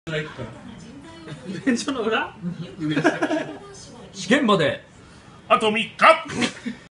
便所の裏？ 試験まであと3日。